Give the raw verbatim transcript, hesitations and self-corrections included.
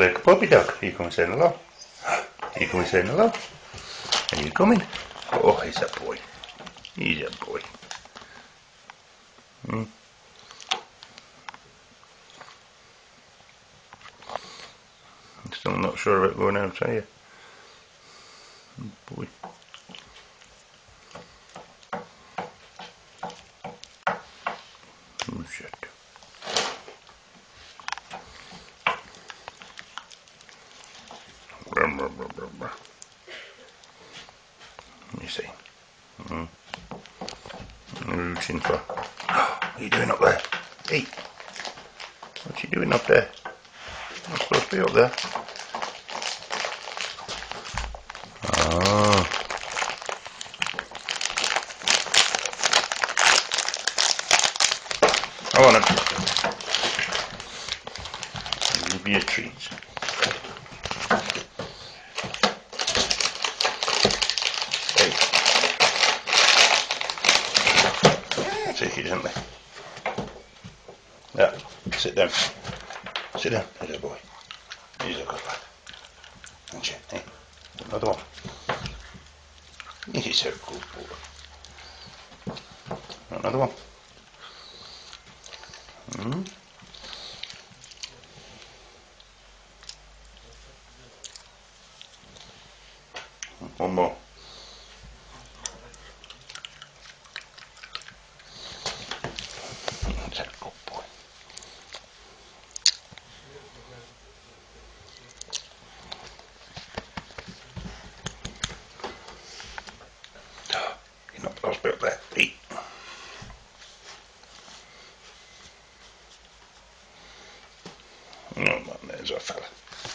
like a puppy dog. Are you coming saying hello? Are you coming saying hello? Are you coming? Oh, he's a boy. He's a boy. Hmm. I'm still not sure about going out, are you? Oh, boy. Oh, shit. Let me see. Mm. Reaching for. What are you doing up there? Hey! What's you doing up there? You're not supposed to be up there. Ah. I want to give you a treat. Hey. Take it gently. Yeah, sit down. Sit down, little boy. He's a good lad. Aren't you? Hey, another one. He's a good boy. Another one. Hmm? One more. He's a good boy. You're not supposed to be up there. Eat. Oh man, there's a fella.